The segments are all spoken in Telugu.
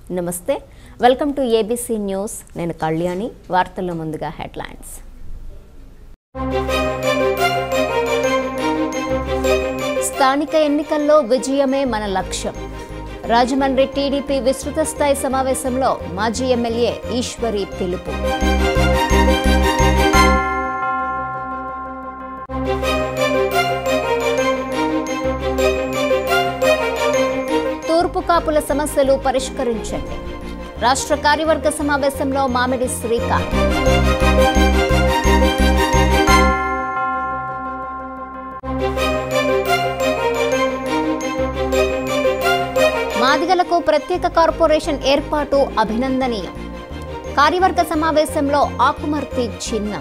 నమస్తే వెల్కమ్ టు ఏబీసీ న్యూస్ నేను కళ్యాణి వార్తల్లో ముందుగా హెడ్లైన్స్ స్థానిక ఎన్నికల్లో విజయమే మన లక్ష్యం రాజమండ్రి టీడీపీ విస్తృత స్థాయి సమావేశంలో మాజీ ఎమ్మెల్యే ఈశ్వరి పిలుపు తూర్పు కాపుల సమస్యలు పరిష్కరించండి రాష్ట్ర కార్యవర్గ సమావేశంలో మామిడి శ్రీకాంత్ మాదిగలకు ప్రత్యేక కార్పొరేషన్ ఏర్పాటు అభినందనీయం కార్యవర్గ సమావేశంలో ఆకుమర్తి చిన్న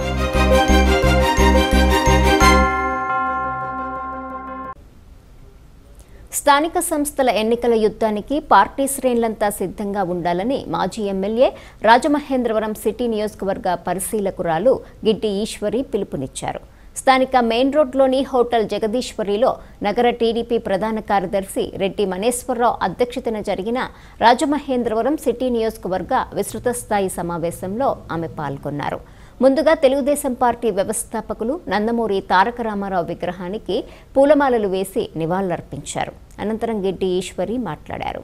స్థానిక సంస్థల ఎన్నికల యుద్ధానికి పార్టీ శ్రేణులంతా సిద్ధంగా ఉండాలని మాజీ ఎమ్మెల్యే రాజమహేంద్రవరం సిటీ నియోజకవర్గ పరిశీలకురాలు గిడ్డి ఈశ్వరి పిలుపునిచ్చారు. స్థానిక మెయిన్ రోడ్లోని హోటల్ జగదీశ్వరిలో నగర టీడీపీ ప్రధాన కార్యదర్శి రెడ్డి మనేశ్వరరావు అధ్యక్షతన జరిగిన రాజమహేంద్రవరం సిటీ నియోజకవర్గ విస్తృత స్థాయి సమావేశంలో ఆమె పాల్గొన్నారు. ముందుగా తెలుగుదేశం పార్టీ వ్యవస్థాపకులు నందమూరి తారక రామారావు విగ్రహానికి పూలమాలలు వేసి నివాళులర్పించారు. అనంతరం గిడ్డి ఈశ్వరి మాట్లాడారు.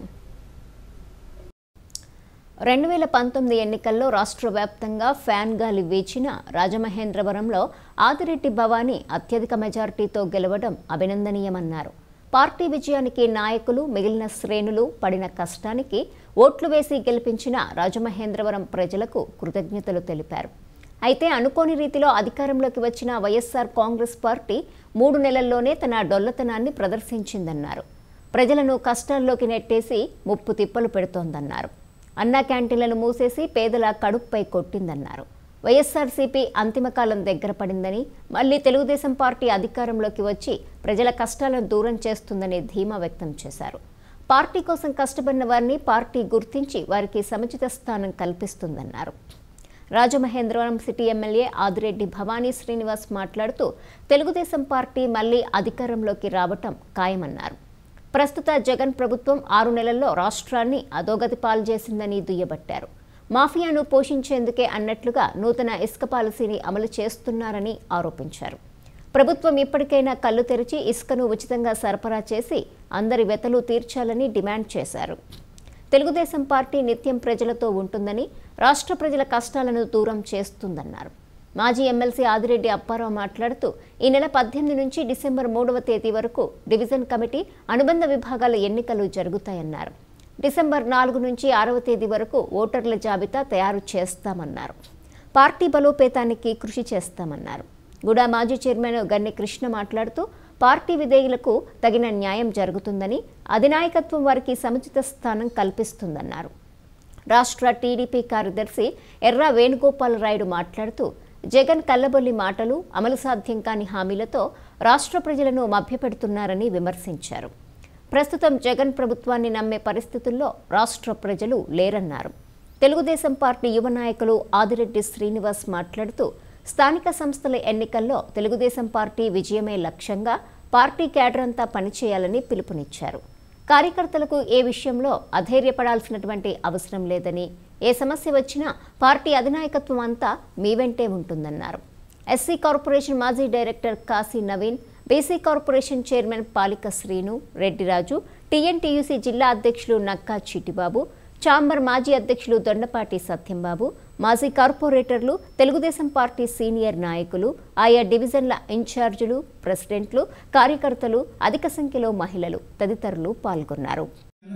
2019 ఎన్నికల్లో రాష్ట్ర వ్యాప్తంగా ఫ్యాన్ గాలి వీచిన రాజమహేంద్రవరంలో ఆదిరెడ్డి భవానీ అత్యధిక మెజార్టీతో గెలవడం అభినందనీయమన్నారు. పార్టీ విజయానికి నాయకులు మిగిలిన శ్రేణులు పడిన కష్టానికి ఓట్లు వేసి గెలిపించిన రాజమహేంద్రవరం ప్రజలకు కృతజ్ఞతలు తెలిపారు. అయితే అనుకోని రీతిలో అధికారంలోకి వచ్చిన వైఎస్ఆర్ కాంగ్రెస్ పార్టీ 3 నెలల్లోనే తన డొల్లతనాన్ని ప్రదర్శించిందన్నారు. ప్రజలను కష్టాల్లోకి నెట్టేసి ముప్పు తిప్పలు పెడుతోందన్నారు. అన్నా క్యాంటీన్లను మూసేసి పేదల కడుపుపై కొట్టిందన్నారు. వైఎస్ఆర్సీపీ అంతిమకాలం దగ్గర పడిందని, మళ్లీ తెలుగుదేశం పార్టీ అధికారంలోకి వచ్చి ప్రజల కష్టాలను దూరం చేస్తుందని ధీమా వ్యక్తం చేశారు. పార్టీ కోసం కష్టపడిన వారిని పార్టీ గుర్తించి వారికి సముచిత స్థానం కల్పిస్తుందన్నారు. రాజమహేంద్రవరం సిటీ ఎమ్మెల్యే ఆదిరెడ్డి భవానీ శ్రీనివాస్ మాట్లాడుతూ తెలుగుదేశం పార్టీ మళ్లీ అధికారంలోకి రావటం ఖాయమన్నారు. ప్రస్తుత జగన్ ప్రభుత్వం 6 నెలల్లో రాష్ట్రాన్ని అధోగతి పాలు చేసిందని దుయ్యబట్టారు. మాఫియాను పోషించేందుకే అన్నట్లుగా నూతన ఇసుక పాలసీని అమలు చేస్తున్నారని ఆరోపించారు. ప్రభుత్వం ఇప్పటికైనా కళ్లు తెరిచి ఇసుకను ఉచితంగా సరఫరా చేసి అందరి వెతలు తీర్చాలని డిమాండ్ చేశారు. తెలుగుదేశం పార్టీ నిత్యం ప్రజలతో ఉంటుందని, రాష్ట్ర ప్రజల కష్టాలను దూరం చేస్తుందన్నారు. మాజీ ఎమ్మెల్సీ ఆదిరెడ్డి అప్పారావు మాట్లాడుతూ ఈ నెల 18 నుంచి డిసెంబర్ 3వ తేదీ వరకు డివిజన్ కమిటీ అనుబంధ విభాగాల ఎన్నికలు జరుగుతాయన్నారు. డిసెంబర్ 4 నుంచి 6వ తేదీ వరకు ఓటర్ల జాబితా తయారు చేస్తామన్నారు. పార్టీ బలోపేతానికి కృషి చేస్తామన్నారు. గూడా మాజీ చైర్మన్ గన్ని కృష్ణ మాట్లాడుతూ పార్టీ విధేయులకు తగిన న్యాయం జరుగుతుందని, అధినాయకత్వం వారికి సముచిత స్థానం కల్పిస్తుందన్నారు. రాష్ట్ర టీడీపీ కార్యదర్శి ఎర్రా వేణుగోపాలరాయుడు మాట్లాడుతూ జగన్ కల్లబొల్లి మాటలు, అమలు సాధ్యం కాని హామీలతో రాష్ట్ర ప్రజలను మభ్యపెడుతున్నారని విమర్శించారు. ప్రస్తుతం జగన్ ప్రభుత్వాన్ని నమ్మే పరిస్థితుల్లో రాష్ట్ర ప్రజలు లేరన్నారు. తెలుగుదేశం పార్టీ యువ నాయకులు ఆదిరెడ్డి శ్రీనివాస్ మాట్లాడుతూ స్థానిక సంస్థల ఎన్నికల్లో తెలుగుదేశం పార్టీ విజయమే లక్ష్యంగా పార్టీ క్యాడర్ అంతా పనిచేయాలని పిలుపునిచ్చారు. కార్యకర్తలకు ఏ విషయంలో అధైర్యపడాల్సినటువంటి అవసరం లేదని, ఏ సమస్య వచ్చినా పార్టీ అధినాయకత్వం అంతా మీ వెంటే ఉంటుందన్నారు. ఎస్సీ కార్పొరేషన్ మాజీ director Kasi Naveen, BC corporation chairman Palika Srinu, Reddyraju, TNTUC జిల్లా అధ్యక్షులు నక్కా చిట్టిబాబు, ఛాంబర్ మాజీ అధ్యక్షులు దొండపాటి సత్యంబాబు, మాజీ కార్పొరేటర్లు, తెలుగుదేశం పార్టీ సీనియర్ నాయకులు, ఆయా డివిజన్ల ఇన్ఛార్జీలు, ప్రెసిడెంట్లు, కార్యకర్తలు, అధిక సంఖ్యలో మహిళలు తదితరులు పాల్గొన్నారు.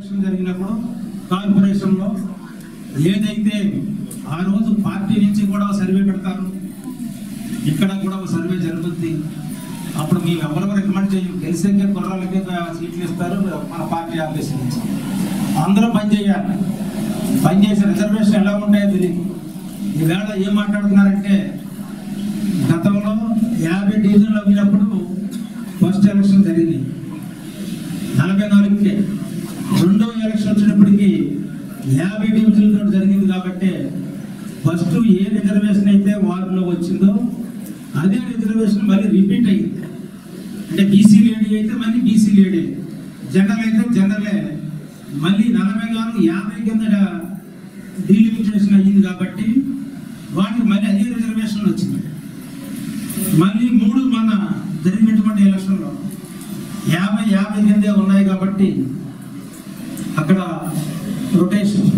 ఏదైతే ఆ రోజు పార్టీ నుంచి కూడా సర్వే పెడతారు, ఇక్కడ కూడా సర్వే జరుగుతుంది. అప్పుడు మేము ఎవరెవరు రికమెండ్ చేయం, గెలిసే కుర్రాలకి సీట్లు ఇస్తారు మన పార్టీ ఆఫీస్ నుంచి. అందరూ పనిచేయాలి. పనిచేసే రిజర్వేషన్ ఎలా ఉంటాయో తెలియదు. ఈవేళ ఏం మాట్లాడుతున్నారంటే గతంలో 50 డివిజన్లు అమ్మినప్పుడు ఫస్ట్ ఎలక్షన్ జరిగింది 44కే. రెండో ఎలక్షన్ వచ్చినప్పటికీ 50 డివిజన్లతో జరిగింది. కాబట్టి ఫస్ట్ ఏ రిజర్వేషన్ అయితే వారిలో వచ్చిందో అదే రిజర్వేషన్ మళ్ళీ రిపీట్ అయ్యింది. అంటే బీసీ లేడీ అయితే మళ్ళీ బీసీ లేడీ, జనరల్ అయితే జనరలే. మళ్ళీ 40 కాదు 50 కింద డీలిమిటేషన్ అయ్యింది కాబట్టి వాటికి మళ్ళీ అదే రిజర్వేషన్ వచ్చింది. మళ్ళీ 3 మన జరిగినటువంటి ఎలక్షన్లో 50 కిందే ఉన్నాయి కాబట్టి అక్కడ రొటేషన్.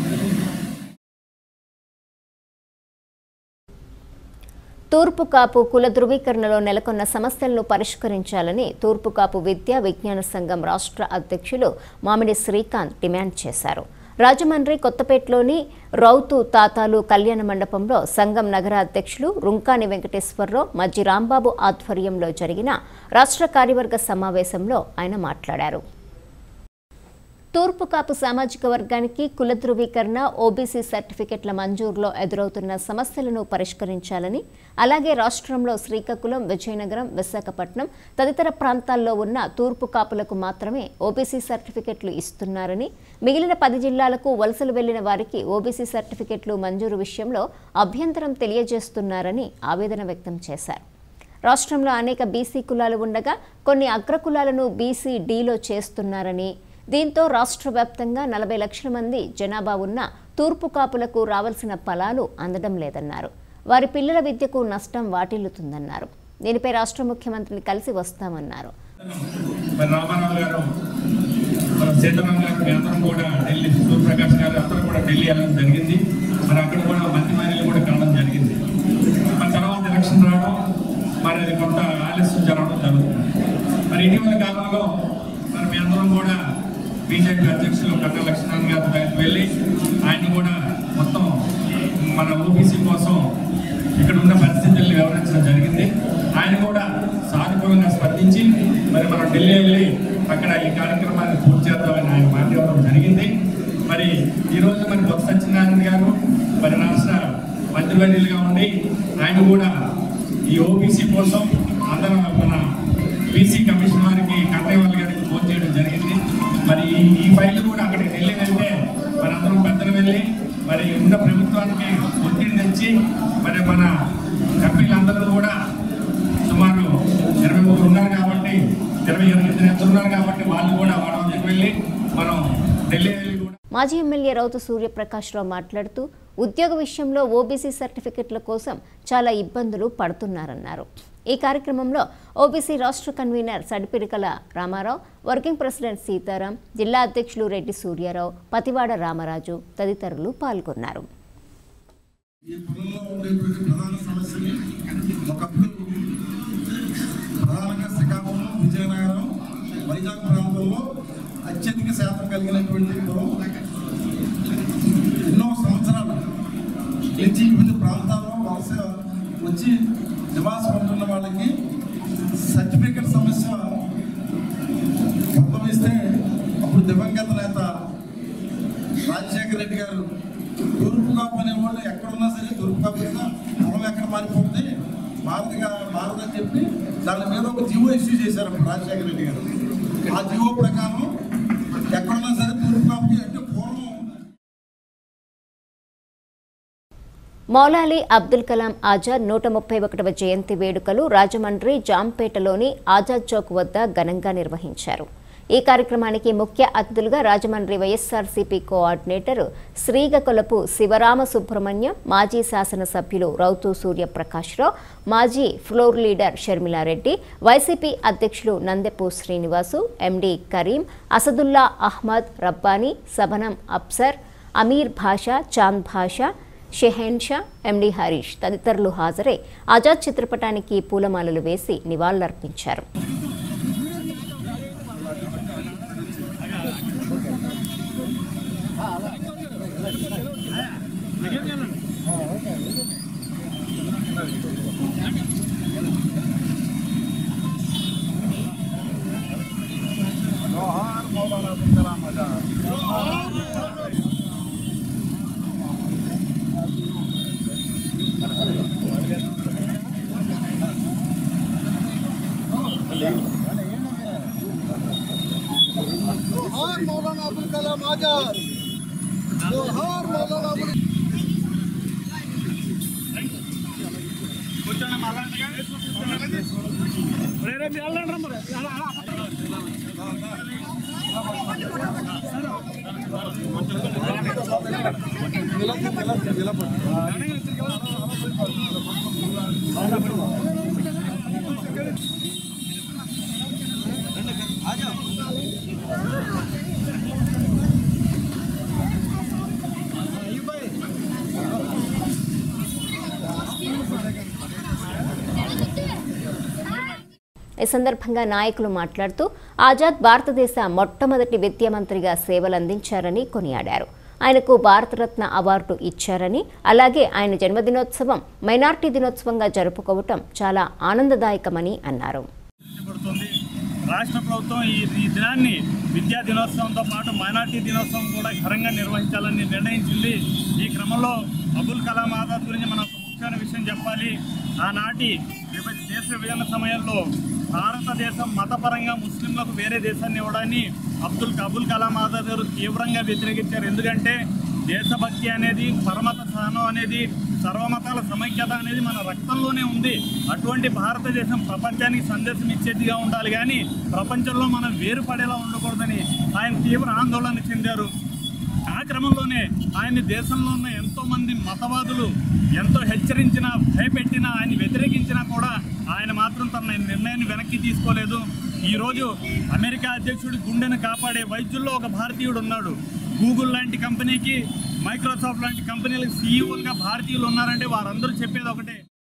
తూర్పు కాపు కుల ధృవీకరణలో నెలకొన్న సమస్యలను పరిష్కరించాలని తూర్పు కాపు విద్యా విజ్ఞాన సంఘం రాష్ట్ర అధ్యక్షులు మామిడి శ్రీకాంత్ డిమాండ్ చేశారు. రాజమండ్రి కొత్తపేటలోని రౌతు తాతాలు కళ్యాణ మండపంలో సంఘం నగర అధ్యక్షులు రుంకాని వెంకటేశ్వరరావు మజ్జి రాంబాబు ఆధ్వర్యంలో జరిగిన రాష్ట్ర కార్యవర్గ సమావేశంలో ఆయన మాట్లాడారు. తూర్పు కాపు సామాజిక వర్గానికి కుల ధృవీకరణ, ఓబీసీ సర్టిఫికెట్ల మంజూరులో ఎదురవుతున్న సమస్యలను పరిష్కరించాలని, అలాగే రాష్ట్రంలో శ్రీకాకుళం, విజయనగరం, విశాఖపట్నం తదితర ప్రాంతాల్లో ఉన్న తూర్పు కాపులకు మాత్రమే ఓబీసీ సర్టిఫికెట్లు ఇస్తున్నారని, మిగిలిన 10 జిల్లాలకు వలసలు వెళ్లిన వారికి ఓబీసీ సర్టిఫికెట్లు మంజూరు విషయంలో అభ్యంతరం తెలియజేస్తున్నారని ఆవేదన వ్యక్తం చేశారు. రాష్ట్రంలో అనేక బీసీ కులాలు ఉండగా కొన్ని అగ్రకులాలను బీసీ డీలో చేస్తున్నారని, దీంతో రాష్ట్ర వ్యాప్తంగా 40 లక్షల మంది జనాభా ఉన్న తూర్పు కాపులకు రావాల్సిన ఫలాలు అందడం లేదన్నారు. వారి పిల్లల విద్యకు నష్టం వాటిల్లుతుందన్నారు. దీనిపై రాష్ట్ర ముఖ్యమంత్రిని కలిసి వస్తామన్నారు. బీజేపీ అధ్యక్షులు కన్నా లక్ష్మణ్ గారి దగ్గరికి వెళ్ళి ఆయన కూడా మొత్తం మన ఓబీసీ కోసం ఇక్కడ ఉన్న పరిస్థితుల్ని వివరించడం జరిగింది. ఆయన కూడా సానుకూలంగా స్పందించి మరి మనం ఢిల్లీ వెళ్ళి అక్కడ ఈ కార్యక్రమాన్ని పూర్తి చేద్దామని ఆయన మాట్లాడడం జరిగింది. మరి ఈరోజు మరి బొత్స సత్యనారాయణ గారు మరి రాష్ట్ర మంత్రివర్యులుగా ఉండి ఆయన కూడా ఈ ఓబీసీ కోసం అందరూ మన బీసీ కమిషన్ వారికి కన్నయ్య గారికి ఫోన్ చేయడం జరిగింది. మరి ఈ ఫైల్ కూడా అక్కడికి వెళ్ళి వెళ్తే మనందరం పెద్దలు వెళ్ళి మరి ఉన్న ప్రభుత్వానికి ఒత్తిడి తెచ్చి మరి మన ఎంపీలందరూ కూడా సుమారు 23 ఉన్నారు కాబట్టి 28 ఉన్నారు కాబట్టి వాళ్ళు కూడా వాళ్ళ దగ్గరికి వెళ్ళి మనం ఢిల్లీ వెళ్ళి కూడా. మాజీ ఎమ్మెల్యే రౌతు సూర్యప్రకాశ్రావు మాట్లాడుతూ ఉద్యోగ విషయంలో ఓబీసీ సర్టిఫికెట్ల కోసం చాలా ఇబ్బందులు పడుతున్నారన్నారు. ఈ కార్యక్రమంలో ఓబీసీ రాష్ట్ర convener Sadipirikala Ramarao, working president Sitaram, జిల్లా అధ్యక్షులు రెడ్డి సూర్యారావు, పతివాడ రామరాజు తదితరులు పాల్గొన్నారు. అత్యధిక శాతం కలిగినటువంటి ఎన్నో సంవత్సరాలు నుంచి వివిధ ప్రాంతాల్లో వలస వచ్చి నివాసం ఉంటున్న వాళ్ళకి సర్టిఫికెట్ సమస్య ఉద్భవిస్తే అప్పుడు దివంగత నేత రాజశేఖర రెడ్డి గారు తూర్పు కాపు అనేవాళ్ళు ఎక్కడున్నా సరే తూర్పు కాపు పొలం ఎక్కడ మారిపోతుంది మారదని చెప్పి దాని మీద ఒక జీవో ఇష్యూ చేశారు అప్పుడు రాజశేఖర రెడ్డి గారు. ఆ జీవో ప్రకారం ఎక్కడున్నా సరే తూర్పు కాపుకి అంటే పూర్వం మౌలాలి అబ్దుల్ కలాం ఆజాద్ 131వ జయంతి వేడుకలు రాజమండ్రి జాంపేటలోని ఆజాద్ చౌక్ వద్ద ఘనంగా నిర్వహించారు. ఈ కార్యక్రమానికి ముఖ్య అతిథులుగా రాజమండ్రి వైఎస్ఆర్సీపీ కోఆర్డినేటర్ శ్రీగకొలపు శివరామ సుబ్రహ్మణ్యం, మాజీ శాసనసభ్యులు రౌతు సూర్యప్రకాశ్రావు, మాజీ ఫ్లోర్ లీడర్ షర్మిలారెడ్డి, వైసీపీ అధ్యక్షులు నందెపు శ్రీనివాసు, ఎండి కరీం, అసదుల్లా అహ్మద్ రబ్బానీ, సబనం అప్సర్, అమీర్ భాషా, చాంద్ భాషా, షెహెన్షా, ఎండి హరీష్ తదితరులు హాజరై ఆజాద్ చిత్రపటానికి పూలమాలలు వేసి నివాళులర్పించారు. मौलाना अब्दुल कलाम आजाद, जोहार मौलाना अब्दुल ఈ సందర్భంగా నాయకులు మాట్లాడుతూ ఆజాద్ భారతదేశ మొట్టమొదటి విద్యా మంత్రిగా సేవలందించారని కొనియాడారు. ఆయనకు భారతరత్న అవార్డు ఇచ్చారని, అలాగే ఆయన జన్మదినోత్సవం మైనార్టీ దినోత్సవంగా జరుపుకోవటం చాలా ఆనందదాయకమని అన్నారు. రాష్ట్ర ప్రభుత్వం ఈ దినాన్ని విద్యా దినోత్సవంతో పాటు మైనార్టీ దినోత్సవం కూడా ఘనంగా నిర్వహించాలని నిర్ణయించింది. ఈ క్రమంలో అబుల్ కలాం ఆజాద్ గురించి మనం ఒక ముఖ్యమైన విషయం చెప్పాలి. ఆనాటి దేశ విభజన సమయంలో భారతదేశం మతపరంగా ముస్లింలకు వేరే దేశాన్ని ఇవ్వడాన్ని అబుల్ కలాం ఆజాద్ గారు తీవ్రంగా వ్యతిరేకించారు. ఎందుకంటే దేశభక్తి అనేది, పరమత సహనం అనేది, సర్వమతాల సమైక్యత అనేది మన రక్తంలోనే ఉంది. అటువంటి భారతదేశం ప్రపంచానికి సందేశం ఇచ్చేదిగా ఉండాలి, కానీ ప్రపంచంలో మనం వేరుపడేలా ఉండకూడదని ఆయన తీవ్ర ఆందోళన చెందారు. ఆ క్రమంలోనే ఆయన దేశంలో ఉన్న ఎంతోమంది మతవాదులు ఎంతో హెచ్చరించినా, భయపెట్టినా, ఆయన వ్యతిరేకించినా కూడా ఆయన మాత్రం తన నిర్ణయాన్ని వెనక్కి తీసుకోలేదు. ఈరోజు అమెరికా అధ్యక్షుడి గుండెను కాపాడే వైద్యుల్లో ఒక భారతీయుడు ఉన్నాడు. గూగుల్ లాంటి కంపెనీకి, మైక్రోసాఫ్ట్ లాంటి కంపెనీలకు సీఈఓలుగా భారతీయులు ఉన్నారంటే వారందరూ చెప్పేది ఒకటే.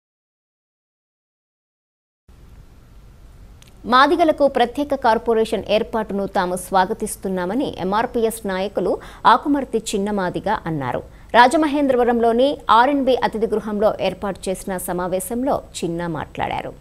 మాదిగలకు ప్రత్యేక కార్పొరేషన్ ఏర్పాటును తాము స్వాగతిస్తున్నామని ఎంఆర్పీఎస్ నాయకులు ఆకుమర్తి చిన్నమాదిగ అన్నారు. రాజమహేంద్రవరంలోని ఆర్ఎన్బి అతిథి గృహంలో ఏర్పాటు చేసిన సమావేశంలో చిన్న మాట్లాడారు.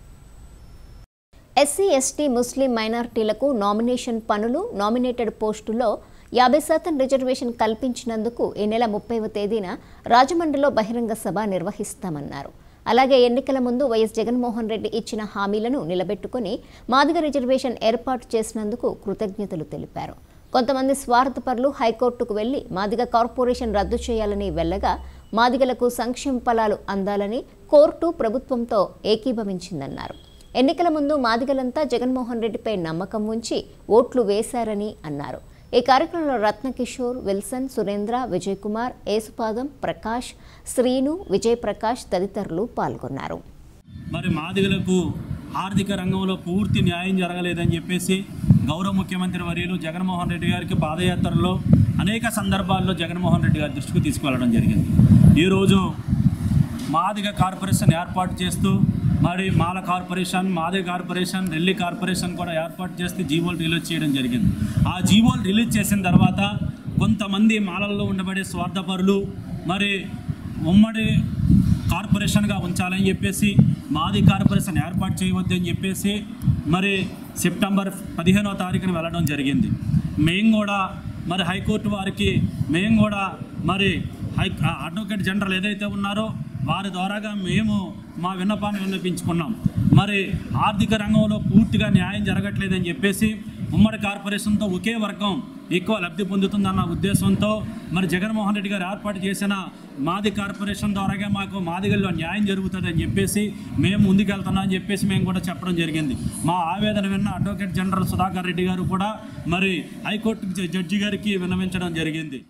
ఎస్సీ, ఎస్టీ, ముస్లిం మైనారిటీలకు నామినేషన్ పనులు, నామినేటెడ్ పోస్టుల్లో 50% రిజర్వేషన్ కల్పించినందుకు ఈ నెల 30వ తేదీన రాజమండ్రిలో బహిరంగ సభ నిర్వహిస్తామన్నారు. అలాగే ఎన్నికల ముందు వైఎస్ జగన్మోహన్ రెడ్డి ఇచ్చిన హామీలను నిలబెట్టుకుని మాదిగ రిజర్వేషన్ ఏర్పాటు చేసినందుకు కృతజ్ఞతలు తెలిపారు. కొంతమంది స్వార్థపరులు హైకోర్టుకు వెళ్లి మాదిగ కార్పొరేషన్ రద్దు చేయాలని వెళ్లగా మాదిగలకు సంక్షేమ ఫలాలు అందాలని కోర్టు ప్రభుత్వంతో ఏకీభవించిందన్నారు. ఎన్నికల ముందు మాదిగలంతా జగన్మోహన్ రెడ్డిపై నమ్మకం ఉంచి ఓట్లు వేశారని అన్నారు. ఈ కార్యక్రమంలో రత్నకిషోర్, విల్సన్, సురేంద్ర, విజయ్ కుమార్, ఏసుపాదం, ప్రకాష్, శ్రీను, విజయ్ ప్రకాష్ తదితరులు పాల్గొన్నారు. మరి మాదిగలకు ఆర్థిక రంగంలో పూర్తి న్యాయం జరగలేదని చెప్పేసి గౌరవ ముఖ్యమంత్రి వర్యులు జగన్మోహన్ రెడ్డి గారికి పాదయాత్రలో అనేక సందర్భాల్లో జగన్మోహన్ రెడ్డి గారి దృష్టికి తీసుకువెళ్ళడం జరిగింది. ఈరోజు మాదిగ కార్పొరేషన్ ఏర్పాటు చేస్తూ మరి Mala corporation, Madiga corporation, Relli corporation కూడా ఏర్పాటు చేస్తే జీవోలు రిలీజ్ చేయడం జరిగింది. ఆ జీవోలు రిలీజ్ చేసిన తర్వాత కొంతమంది మాలల్లో ఉండబడే స్వార్థపరులు మరి ఉమ్మడి కార్పొరేషన్గా ఉంచాలని చెప్పేసి, మాది కార్పొరేషన్ ఏర్పాటు చేయవద్దని చెప్పేసి మరి సెప్టెంబర్ 15వ తారీఖున వెళ్ళడం జరిగింది. మేము కూడా మరి హైకోర్టు వారికి మరి అడ్వకేట్ జనరల్ ఏదైతే ఉన్నారో వారి ద్వారాగా మేము మా విన్నపాన్ని విన్నపించుకున్నాం. మరి ఆర్థిక రంగంలో పూర్తిగా న్యాయం జరగట్లేదని చెప్పేసి ఉమ్మడి కార్పొరేషన్తో ఒకే వర్గం ఎక్కువ లబ్ధి పొందుతుందన్న ఉద్దేశంతో మరి జగన్మోహన్ రెడ్డి గారు ఏర్పాటు చేసిన మాది కార్పొరేషన్ ద్వారాగా మాకు మాదిగల్లో న్యాయం జరుగుతుందని చెప్పేసి మేము ముందుకెళ్తున్నామని చెప్పేసి మేము కూడా చెప్పడం జరిగింది. మా ఆవేదన విన్న అడ్వకేట్ జనరల్ సుధాకర్ రెడ్డి గారు కూడా మరి హైకోర్టు జడ్జి గారికి విన్నవించడం జరిగింది.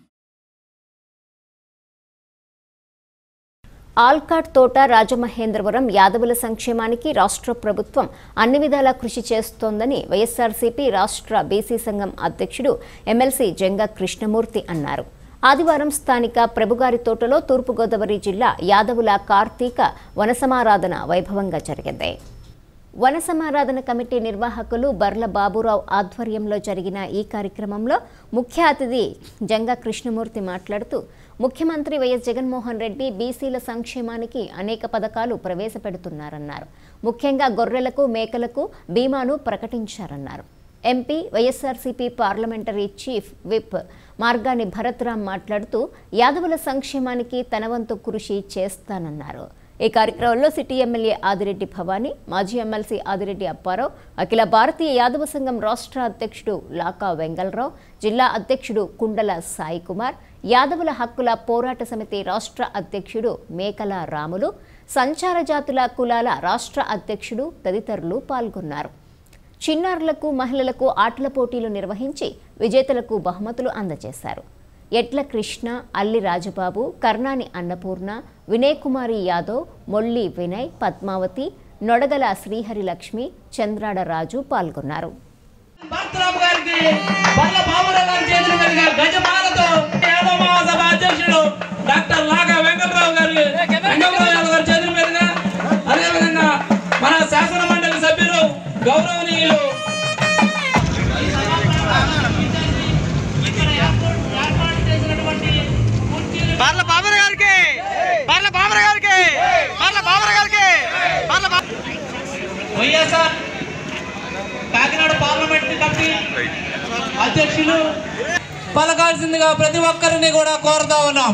ఆల్కాట్ తోట రాజమహేంద్రవరం యాదవుల సంక్షేమానికి రాష్ట్ర ప్రభుత్వం అన్ని విధాలా కృషి చేస్తోందని వైఎస్ఆర్సీపీ రాష్ట్ర బీసీ సంఘం అధ్యక్షుడు ఎమ్మెల్సీ జంగా కృష్ణమూర్తి అన్నారు. ఆదివారం స్థానిక ప్రభుగారి తోటలో తూర్పుగోదావరి జిల్లా యాదవుల కార్తీక వనసమారాధన వైభవంగా జరిగింది. వనసమారాధన కమిటీ నిర్వాహకులు బర్ల బాబురావు ఆధ్వర్యంలో జరిగిన ఈ కార్యక్రమంలో ముఖ్య అతిథి జంగా కృష్ణమూర్తి మాట్లాడుతూ ముఖ్యమంత్రి వైఎస్ జగన్మోహన్ రెడ్డి బీసీల సంక్షేమానికి అనేక పథకాలు ప్రవేశపెడుతున్నారన్నారు. ముఖ్యంగా గొర్రెలకు, మేకలకు బీమాను ప్రకటించారన్నారు. MP, YSRCP parliamentary chief whip Margani Bharatram మాట్లాడుతూ యాదవుల సంక్షేమానికి తన వంతు కృషి చేస్తానన్నారు. ఈ కార్యక్రమంలో సిటీ ఎమ్మెల్యే ఆదిరెడ్డి భవానీ, మాజీ ఎమ్మెల్సీ ఆదిరెడ్డి అప్పారావు, అఖిల భారతీయ యాదవ సంఘం రాష్ట్ర అధ్యక్షుడు లాకా వెంగళరావు, జిల్లా అధ్యక్షుడు కుండల సాయి కుమార్, యాదవుల హక్కుల పోరాట సమితి రాష్ట్ర అధ్యక్షుడు మేకల రాములు, సంచార జాతుల కులాల రాష్ట్ర అధ్యక్షుడు తదితరులు పాల్గొన్నారు. చిన్నారులకు మహిళలకు ఆటల పోటీలు నిర్వహించి విజేతలకు బహుమతులు అందజేశారు. ఎట్ల కృష్ణ, అల్లి రాజబాబు, కర్ణాని అన్నపూర్ణ, వినయ్ కుమారి యాదవ్, మొల్లి వినయ్, పద్మావతి, నొడగల శ్రీహరి లక్ష్మి, చంద్రాడ రాజు పాల్గొన్నారు. డాక్టర్ లాగా వెంకటరావు గారు చేతుల మీదుగా అదేవిధంగా మన శాసన మండలి సభ్యులు గౌరవనీయులు వైఎస్ఆర్ కాకినాడ పార్లమెంటరీ కమిటీ అధ్యక్షులు పలకాల్సిందిగా ప్రతి ఒక్కరిని కూడా కోరుతా ఉన్నాం.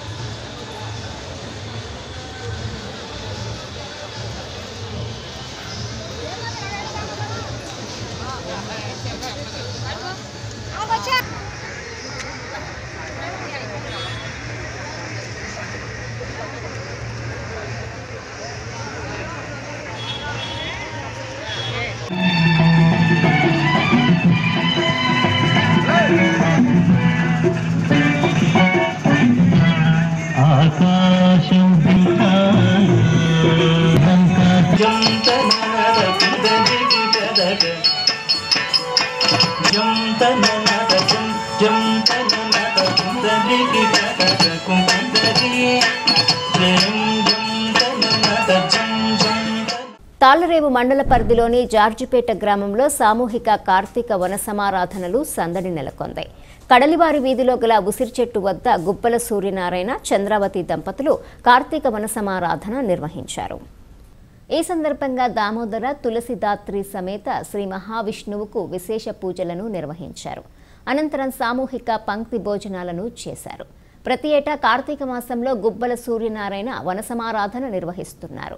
తాళ్లరేవు మండల పరిధిలోని జార్జిపేట గ్రామంలో సామూహిక కార్తీక వన సమారాధనలు సందడి నెలకొంది. కడలివారి వీధిలో గల ఉసిరి చెట్టు వద్ద గుబ్బల సూర్యనారాయణ, చంద్రావతి దంపతులు కార్తీక వన సమారాధన నిర్వహించారు. ఈ సందర్భంగా దామోదర తులసిదాత్రి సమేత శ్రీ మహావిష్ణువుకు విశేష పూజలను నిర్వహించారు. అనంతరం సామూహిక పంక్తి భోజనాలను చేశారు. ప్రతి ఏటా కార్తీక మాసంలో గుబ్బల సూర్యనారాయణ వన సమారాధన నిర్వహిస్తున్నారు.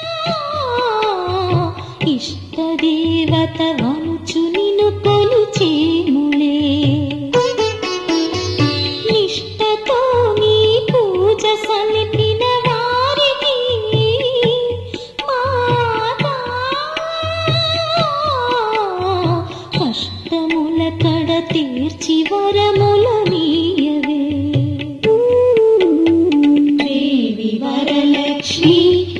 ఇష్టదేవత వంచు నిన్ను కొలిచేములే, నిష్టతో నీ పూజ సలిపిన వారికి మాతా కష్టముల కడ తీర్చి వరముల నీయవే. దేవి వరలక్ష్మి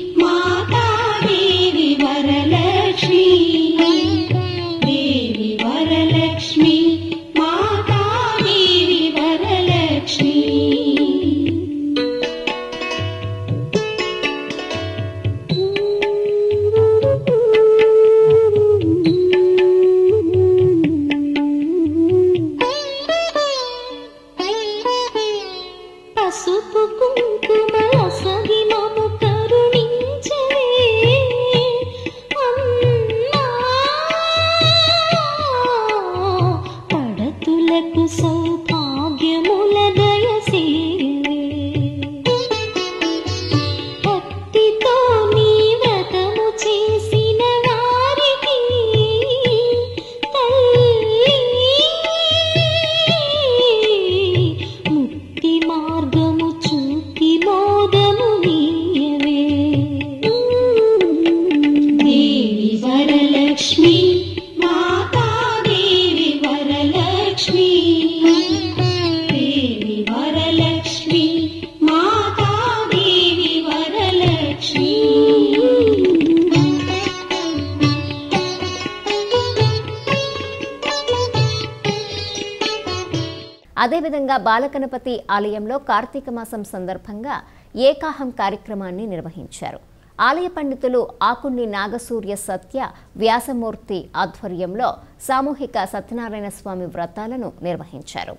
అదేవిధంగా బాలగణపతి ఆలయంలో కార్తీక మాసం సందర్భంగా ఏకాహం కార్యక్రమాన్ని నిర్వహించారు. ఆలయ పండితులు ఆకుణ్ణి నాగసూర్య సత్య వ్యాసమూర్తి ఆధ్వర్యంలో సామూహిక సత్యనారాయణ స్వామి వ్రతాలను నిర్వహించారు.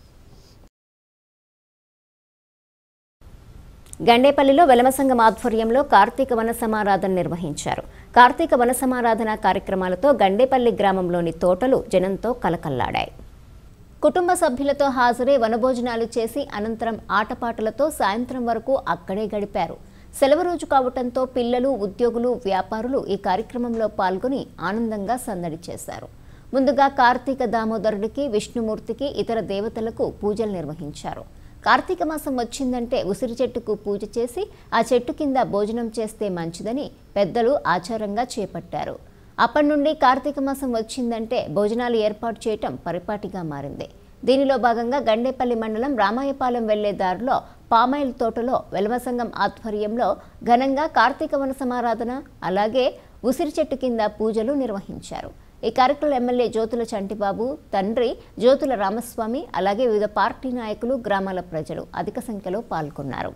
గండేపల్లిలో వెలమసంగం ఆధ్వర్యంలో కార్తీక వన సమారాధన నిర్వహించారు. కార్తీక వన సమారాధన కార్యక్రమాలతో గండేపల్లి గ్రామంలోని తోటలు జనంతో కలకల్లాడాయి. కుటుంబ సభ్యులతో హాజరై వనభోజనాలు చేసి అనంతరం ఆటపాటలతో సాయంత్రం వరకు అక్కడే గడిపారు. సెలవు రోజు కావటంతో పిల్లలు, ఉద్యోగులు, వ్యాపారులు ఈ కార్యక్రమంలో పాల్గొని ఆనందంగా సందడి చేశారు. ముందుగా కార్తీక దామోదరుడికి, విష్ణుమూర్తికి, ఇతర దేవతలకు పూజలు నిర్వహించారు. కార్తీక మాసం వచ్చిందంటే ఉసిరి చెట్టుకు పూజ చేసి ఆ చెట్టు కింద భోజనం చేస్తే మంచిదని పెద్దలు ఆచారంగా చేపట్టారు. అప్పటి నుండి కార్తీక మాసం వచ్చిందంటే భోజనాలు ఏర్పాటు చేయటం పరిపాటిగా మారింది. దీనిలో భాగంగా గండేపల్లి మండలం రామాయపాలెం వెళ్లే దారిలో పామాయిల్ తోటలో వెలమ సంఘం ఆధ్వర్యంలో ఘనంగా కార్తీక వన సమారాధన, అలాగే ఉసిరి చెట్టు కింద పూజలు నిర్వహించారు. ఈ కార్యక్రమంలో ఎమ్మెల్యే జ్యోతుల చంటిబాబు తండ్రి జ్యోతుల రామస్వామి, అలాగే వివిధ పార్టీ నాయకులు, గ్రామాల ప్రజలు అధిక సంఖ్యలో పాల్గొన్నారు.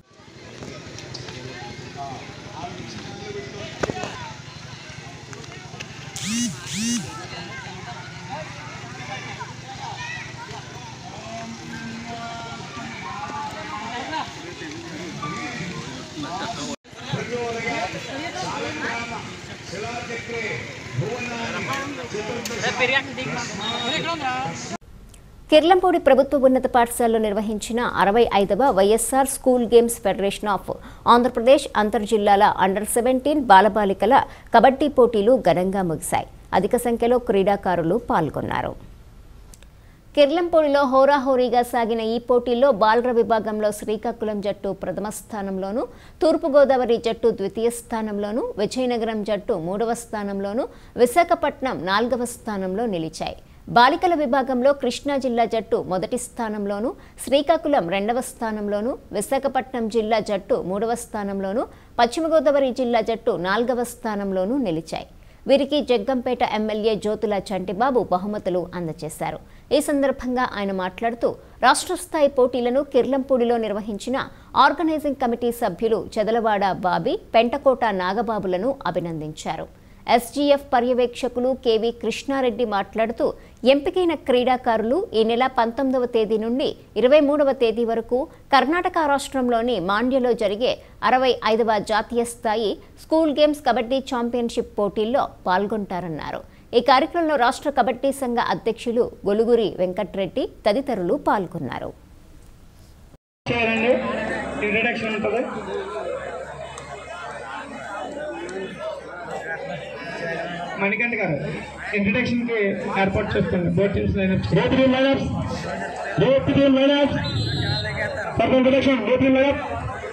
కిర్లంపూడి ప్రభుత్వ ఉన్నత పాఠశాలలో నిర్వహించిన 65వ YSR school games federation of Andhra Pradesh అంతర్జిల్లాల అండర్-17 బాలబాలికల కబడ్డీ పోటీలు ఘనంగా ముగిశాయి. అధిక సంఖ్యలో క్రీడాకారులు పాల్గొన్నారు. కిర్లంపూడిలో హోరాహోరీగా సాగిన ఈ పోటీల్లో బాలుర విభాగంలో శ్రీకాకుళం జట్టు ప్రథమ స్థానంలోనూ, తూర్పుగోదావరి జట్టు ద్వితీయ స్థానంలోనూ, విజయనగరం జట్టు 3వ స్థానంలోనూ, విశాఖపట్నం 4వ స్థానంలో నిలిచాయి. బాలికల విభాగంలో కృష్ణా జిల్లా జట్టు మొదటి స్థానంలోనూ, శ్రీకాకుళం 2వ స్థానంలోనూ, విశాఖపట్నం జిల్లా జట్టు 3వ స్థానంలోనూ, పశ్చిమ గోదావరి జిల్లా జట్టు 4వ స్థానంలోనూ నిలిచాయి. వీరికి జగ్గంపేట ఎమ్మెల్యే జ్యోతుల చంటిబాబు బహుమతులు అందజేశారు. ఈ సందర్భంగా ఆయన మాట్లాడుతూ రాష్ట్ర స్థాయి పోటీలను కిర్లంపూడిలో నిర్వహించిన ఆర్గనైజింగ్ కమిటీ సభ్యులు చెదలవాడ బాబీ, పెంటకోట నాగబాబులను అభినందించారు. ఎస్జీఎఫ్ పర్యవేక్షకులు కేవీ కృష్ణారెడ్డి మాట్లాడుతూ ఎంపికైన క్రీడాకారులు ఈ నెల 19వ తేదీ నుండి 23వ తేదీ వరకు కర్ణాటక రాష్ట్రంలోని మాండ్యలో జరిగే 65వ జాతీయ స్థాయి స్కూల్ గేమ్స్ కబడ్డీ ఛాంపియన్షిప్ పోటీల్లో పాల్గొంటారన్నారు. ఈ కార్యక్రమంలో రాష్ట్ర కబడ్డీ సంఘ అధ్యక్షులు గొలుగురి వెంకట్రెడ్డి తదితరులు పాల్గొన్నారు. మణికంఠ గారు ఇంట్రడక్షన్ కి ఏర్పాటు చేస్తుంది. Both teams lineups for introduction. Both team lineup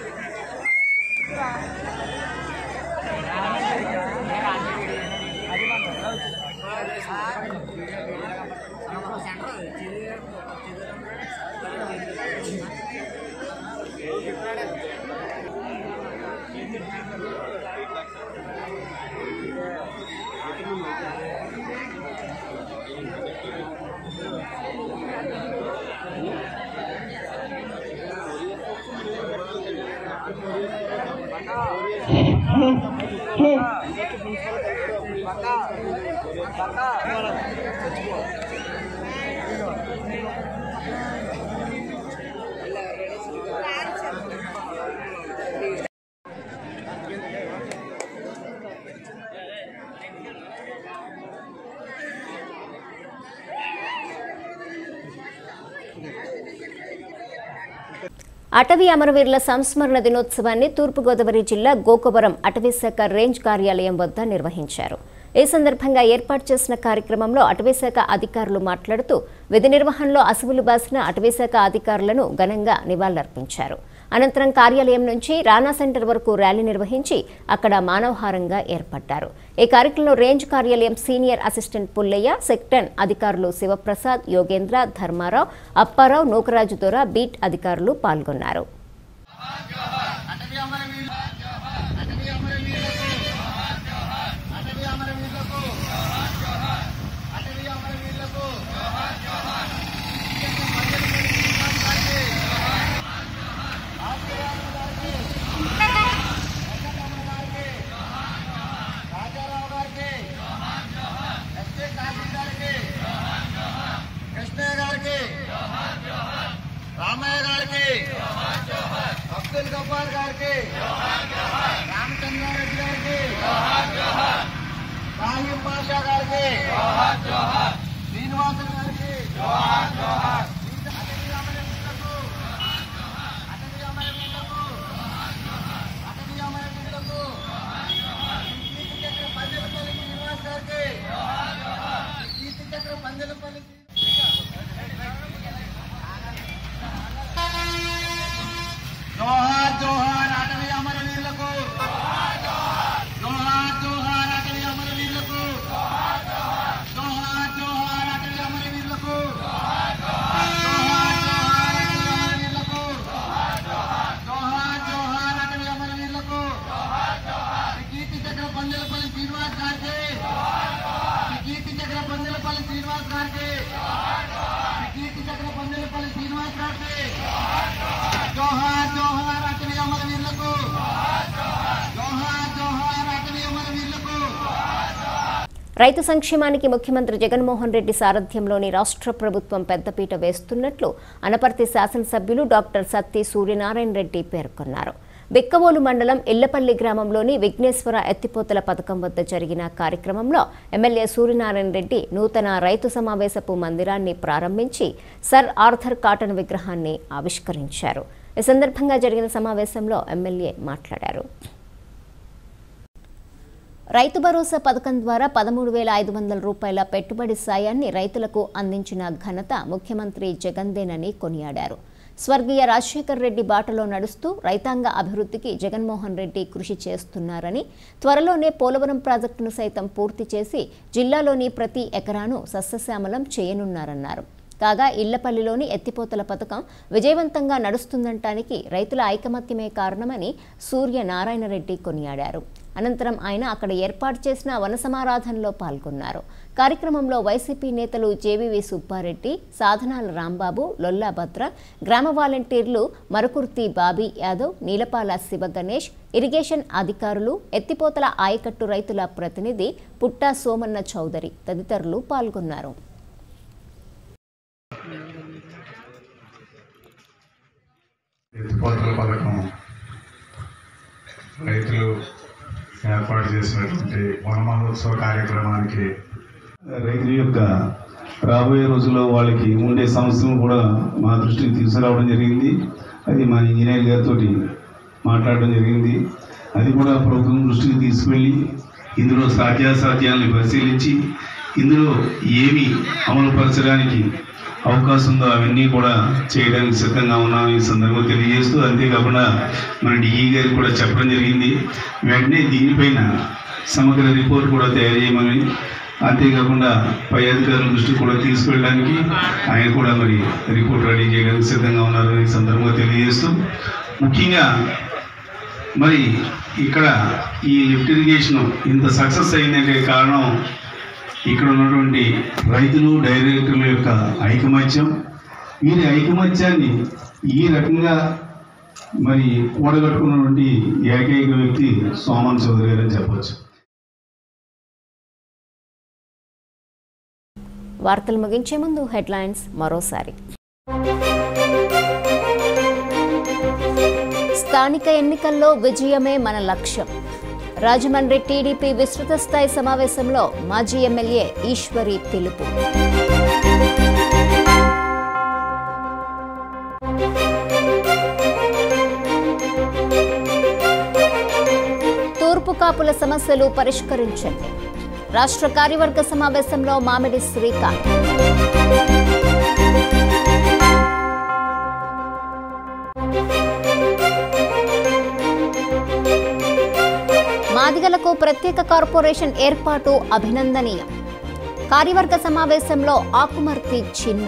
అటవీ అమరవీరుల సంస్మరణ దినోత్సవాన్ని తూర్పుగోదావరి జిల్లా గోకవరం అటవీశాఖ రేంజ్ కార్యాలయం వద్ద నిర్వహించారు. ఈ సందర్భంగా ఏర్పాటు చేసిన కార్యక్రమంలో అటవీశాఖ అధికారులు మాట్లాడుతూ విధి నిర్వహణలో అసువులు బాసిన అటవీశాఖ అధికారులను ఘనంగా నివాళులర్పించారు. అనంతరం కార్యాలయం నుంచి రానా సెంటర్ వరకు ర్యాలీ నిర్వహించి అక్కడ మానవహారంగా ఏర్పడ్డారు. ఈ కార్యక్రమంలో రేంజ్ కార్యాలయం సీనియర్ అసిస్టెంట్ పుల్లయ్య, సెక్టన్ అధికారులు శివప్రసాద్, యోగేంద్ర, ధర్మారావు, అప్పారావు, నూకరాజు దొర, బీట్ అధికారులు పాల్గొన్నారు. రామయ్య గారికి, అబ్దుల్ గఫార్ గారికి, రామచంద్రారెడ్డి గారికి, రాహీం పాషా గారికి, శ్రీనివాసన్ గారికి, జోహార్ జోహార్ అటవీ అమరవీరులకు, జోహార్ జోహార్ అటవీ అమరవీరులకు. రైతు సంక్షేమానికి ముఖ్యమంత్రి జగన్మోహన్ రెడ్డి సారథ్యంలోని రాష్ట్ర ప్రభుత్వం పెద్దపీట వేస్తున్నట్లు అనపర్తి శాసనసభ్యులు డాక్టర్ సత్తి సూర్యనారాయణ రెడ్డి పేర్కొన్నారు. బిక్కవోలు మండలం ఇళ్లపల్లి గ్రామంలోని విఘ్నేశ్వర ఎత్తిపోతల పథకం వద్ద జరిగిన కార్యక్రమంలో ఎమ్మెల్యే సూర్యనారాయణ రెడ్డి నూతన రైతు సమావేశపు మందిరాన్ని ప్రారంభించి సర్ ఆర్థర్ కాటన్ విగ్రహాన్ని ఆవిష్కరించారు. ఈ సందర్భంగా జరిగిన సమావేశంలో ఎమ్మెల్యే మాట్లాడారు. రైతు భరోసా పథకం ద్వారా 13,500 రూపాయల పెట్టుబడి సాయాన్ని రైతులకు అందించిన ఘనత ముఖ్యమంత్రి జగన్దేనని కొనియాడారు. స్వర్గీయ రాజశేఖర్ రెడ్డి బాటలో నడుస్తూ రైతాంగ అభివృద్ధికి జగన్మోహన్ రెడ్డి కృషి చేస్తున్నారని, త్వరలోనే పోలవరం ప్రాజెక్టును సైతం పూర్తి చేసి జిల్లాలోని ప్రతి ఎకరాను సస్యశ్యామలం చేయనున్నారన్నారు. కాగా ఇళ్లపల్లిలోని ఎత్తిపోతల పథకం విజయవంతంగా నడుస్తుందనటానికి రైతుల ఐకమత్యమే కారణమని సూర్యనారాయణ రెడ్డి కొనియాడారు. అనంతరం ఆయన అక్కడ ఏర్పాటు చేసిన వన సమారాధనలో పాల్గొన్నారు. కార్యక్రమంలో వైసీపీ నేతలు జేవీవి సుబ్బారెడ్డి, సాధనాల రాంబాబు, లొల్లా భద్ర, గ్రామ వాలంటీర్లు మరకుర్తి బాబీ యాదవ్, నీలపాల శివ గణేష్, ఇరిగేషన్ అధికారులు, ఎత్తిపోతల ఆయకట్టు రైతుల ప్రతినిధి పుట్టా సోమన్న చౌదరి తదితరులు పాల్గొన్నారు. ఎత్తిపోతల పథకం రైతులు ఏర్పాటు చేసినటువంటి వన మహోత్సవ కార్యక్రమానికి రైతుల యొక్క రాబోయే రోజుల్లో వాళ్ళకి ఉండే సమస్యను కూడా మా దృష్టికి తీసుకురావడం జరిగింది. అది మా ఇంజనీర్ గారితో మాట్లాడడం జరిగింది. అది కూడా ప్రభుత్వం దృష్టికి తీసుకువెళ్ళి ఇందులో సాధ్యాసాధ్యాలను పరిశీలించి ఇందులో ఏమి అమలుపరచడానికి అవకాశం ఉందో అవన్నీ కూడా చేయడానికి సిద్ధంగా ఉన్నామని ఈ సందర్భంగా తెలియజేస్తూ, అంతేకాకుండా మన డిఈ గారికి కూడా చెప్పడం జరిగింది. వెంటనే దీనిపైన సమగ్ర రిపోర్ట్ కూడా తయారు చేయమని, అంతేకాకుండా పై అధికారుల దృష్టికి కూడా తీసుకెళ్ళడానికి ఆయన కూడా మరి రిపోర్ట్ రెడీ చేయడానికి సిద్ధంగా ఉన్నారని ఈ సందర్భంగా తెలియజేస్తూ, ముఖ్యంగా మరి ఇక్కడ ఈ లిఫ్ట్ ఇరిగేషన్ ఇంత సక్సెస్ అయిందంటే కారణం ఇక్కడ ఉన్నటువంటి రైతులు, డైరెక్టర్ల యొక్క ఐకమత్యం. వీరి ఐకమత్యాన్ని ఈ రకంగా మరి కూడగట్టుకున్నటువంటి ఏకైక వ్యక్తి సోమన్ చౌదరి గారు అని చెప్పవచ్చు. వార్తలు ముగించే ముందు హెడ్లైన్స్ మరోసారి. స్థానిక ఎన్నికల్లో విజయమే మన లక్ష్యం. రాజమండ్రి టీడీపీ విస్తృత స్థాయి సమావేశంలో మాజీ ఎమ్మెల్యే ఈశ్వరి పిలుపు. తూర్పు కాపుల సమస్యలు పరిష్కరించండి. రాష్ట్ర కార్యవర్గ సమావేశంలో మామిడి శ్రీకాంత్. మాదిగలకు ప్రత్యేక కార్పొరేషన్ ఏర్పాటు అభినందనీయం. కార్యవర్గ సమావేశంలో ఆకుమర్తి చిన్న.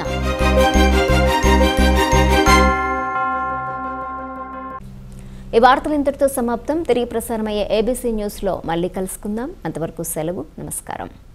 ఈ వార్తలు ఇంతటితో సమాప్తం. తిరిగి ప్రసారమయ్యే ఏబీసీ న్యూస్లో మళ్ళీ కలుసుకుందాం. అంతవరకు సెలవు. నమస్కారం.